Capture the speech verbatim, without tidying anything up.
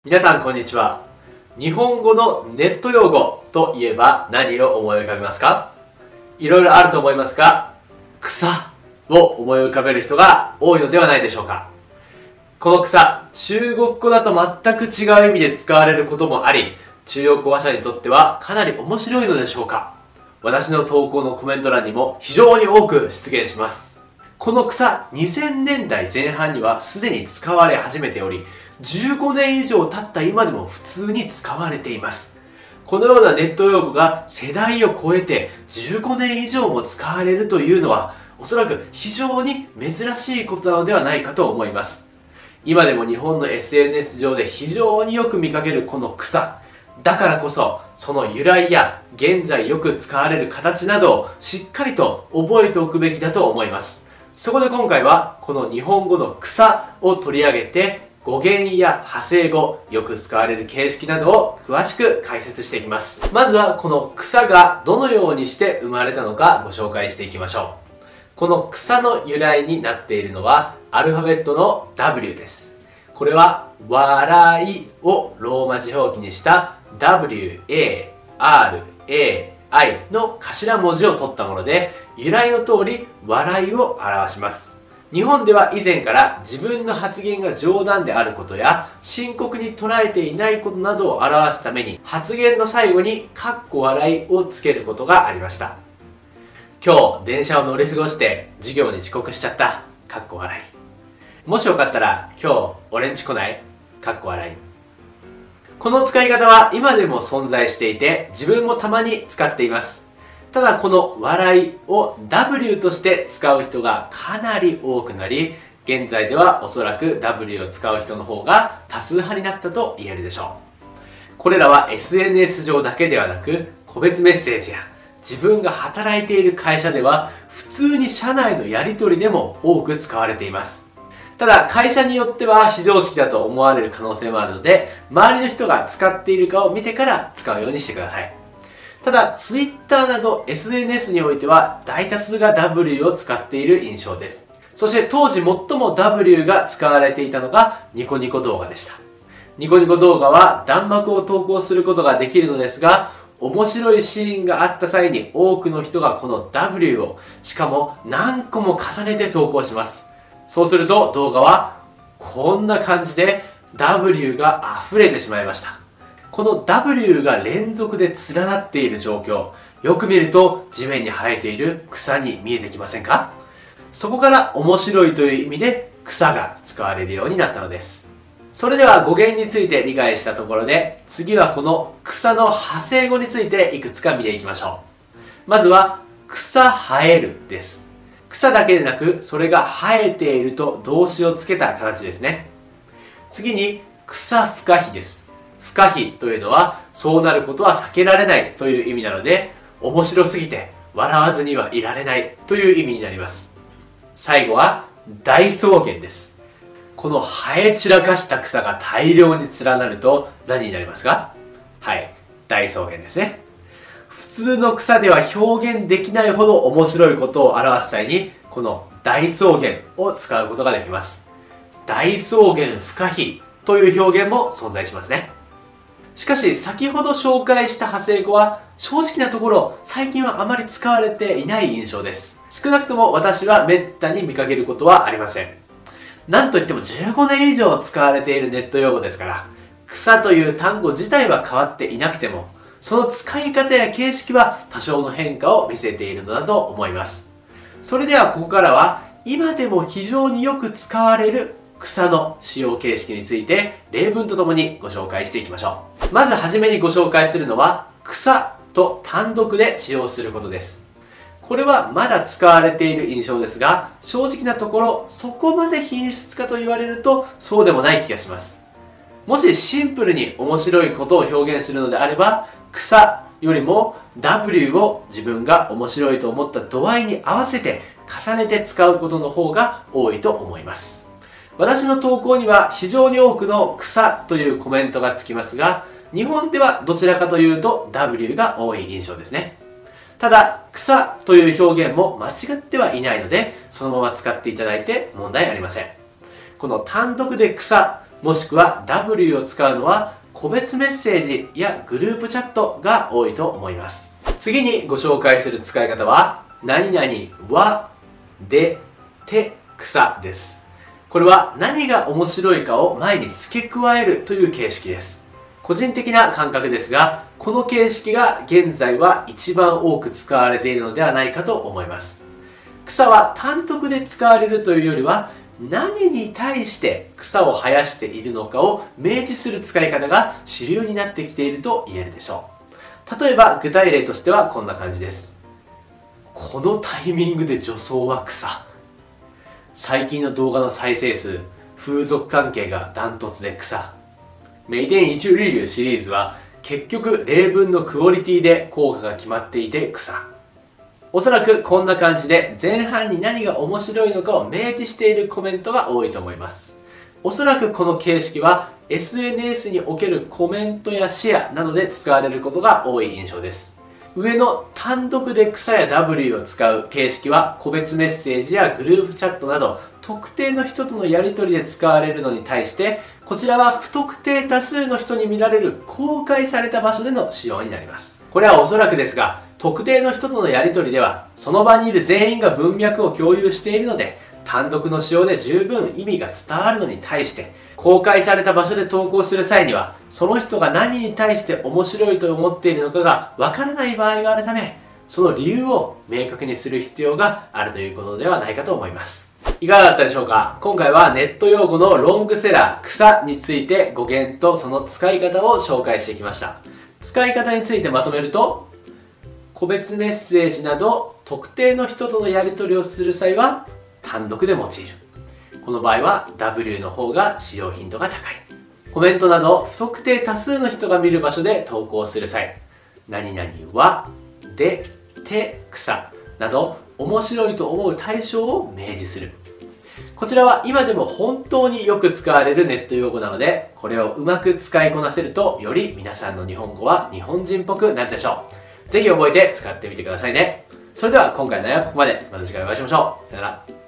皆さんこんにちは。日本語のネット用語といえば何を思い浮かべますか？いろいろあると思いますが、草を思い浮かべる人が多いのではないでしょうか。この草、中国語だと全く違う意味で使われることもあり、中国語話者にとってはかなり面白いのでしょうか。私の投稿のコメント欄にも非常に多く出現します。この草、にせんねんだいぜん半にはすでに使われ始めており、じゅうごねん以上経った今でも普通に使われています。このようなネット用語が世代を超えてじゅうごねん以上も使われるというのは、おそらく非常に珍しいことなのではないかと思います。今でも日本の エスエヌエス 上で非常によく見かけるこの草。だからこそ、その由来や現在よく使われる形などをしっかりと覚えておくべきだと思います。そこで今回はこの日本語の草を取り上げて、語源や派生語、よく使われる形式などを詳しく解説していきます。まずはこの草がどのようにして生まれたのかご紹介していきましょう。この草の由来になっているのはアルファベットの ダブリュー です。これは笑いをローマ字表記にした ダブリューエーアールエーアイ の頭文字を取ったもので、由来の通り笑いを表します。日本では以前から自分の発言が冗談であることや深刻に捉えていないことなどを表すために発言の最後にカッコ笑いをつけることがありました。今日電車を乗り過ごして授業に遅刻しちゃったカッコ笑い。もしよかったら今日俺んち来ないカッコ笑い。この使い方は今でも存在していて自分もたまに使っています。ただこの笑いを ダブリュー として使う人がかなり多くなり、現在ではおそらく ダブリュー を使う人の方が多数派になったと言えるでしょう。これらは エスエヌエス 上だけではなく、個別メッセージや自分が働いている会社では普通に社内のやり取りでも多く使われています。ただ会社によっては非常識だと思われる可能性もあるので、周りの人が使っているかを見てから使うようにしてください。ただ、Twitter など エスエヌエス においては大多数が ダブリュー を使っている印象です。そして当時最も ダブリュー が使われていたのがニコニコ動画でした。ニコニコ動画は弾幕を投稿することができるのですが、面白いシーンがあった際に多くの人がこの ダブリュー をしかも何個も重ねて投稿します。そうすると動画はこんな感じで ダブリュー が溢れてしまいました。この ダブリュー が連続で連なっている状況、よく見ると地面に生えている草に見えてきませんか？そこから面白いという意味で草が使われるようになったのです。それでは語源について理解したところで、次はこの草の派生語についていくつか見ていきましょう。まずは草生えるです。草だけでなく、それが生えていると動詞をつけた形ですね。次に草不可避です。不可避というのはそうなることは避けられないという意味なので、面白すぎて笑わずにはいられないという意味になります。最後は大草原です。この生え散らかした草が大量に連なると何になりますか？はい、大草原ですね。普通の草では表現できないほど面白いことを表す際にこの大草原を使うことができます。大草原不可避という表現も存在しますね。しかし先ほど紹介した派生語は正直なところ最近はあまり使われていない印象です。少なくとも私はめったに見かけることはありません。なんといってもじゅうごねん以上使われているネット用語ですから、草という単語自体は変わっていなくても、その使い方や形式は多少の変化を見せているのだと思います。それではここからは今でも非常によく使われる草の使用形式について例文とともにご紹介していきましょう。まずはじめにご紹介するのは草と単独で使用することです。これはまだ使われている印象ですが、正直なところそこまで品質かと言われるとそうでもない気がします。もしシンプルに面白いことを表現するのであれば、草よりも ダブリュー を自分が面白いと思った度合いに合わせて重ねて使うことの方が多いと思います。私の投稿には非常に多くの草というコメントがつきますが、日本ではどちらかというと ダブリュー が多い印象ですね。ただ、草という表現も間違ってはいないので、そのまま使っていただいて問題ありません。この単独で草もしくは ダブリュー を使うのは個別メッセージやグループチャットが多いと思います。次にご紹介する使い方は何々は、で、て、草です。これは何が面白いかを前に付け加えるという形式です。個人的な感覚ですが、この形式が現在は一番多く使われているのではないかと思います。草は単独で使われるというよりは、何に対して草を生やしているのかを明示する使い方が主流になってきていると言えるでしょう。例えば具体例としてはこんな感じです。このタイミングで女装は草。最近の動画の再生数、風俗関係がダントツで草。每天一日流シリーズは結局例文のクオリティで効果が決まっていて草。おそらくこんな感じで前半に何が面白いのかを明示しているコメントが多いと思います。おそらくこの形式は エスエヌエス におけるコメントやシェアなどで使われることが多い印象です。上の単独で草や ダブリュー を使う形式は個別メッセージやグループチャットなど特定の人とのやり取りで使われるのに対して、こちらは不特定多数の人に見られる公開された場所での使用になります。これはおそらくですが、特定の人とのやり取りではその場にいる全員が文脈を共有しているので、単独の使用で十分意味が伝わるのに対して、公開された場所で投稿する際にはその人が何に対して面白いと思っているのかがわからない場合があるため、その理由を明確にする必要があるということではないかと思います。いかがだったでしょうか。今回はネット用語のロングセラー草について語源とその使い方を紹介してきました。使い方についてまとめると、個別メッセージなど特定の人とのやり取りをする際は単独で用いる。この場合は ダブリュー の方が使用頻度が高い。コメントなど不特定多数の人が見る場所で投稿する際、何々は、で、て、草など面白いと思う対象を明示する。こちらは今でも本当によく使われるネット用語なので、これをうまく使いこなせるとより皆さんの日本語は日本人っぽくなるでしょう。ぜひ覚えて使ってみてくださいね。それでは今回の内容はここまで。また次回お会いしましょう。さよなら。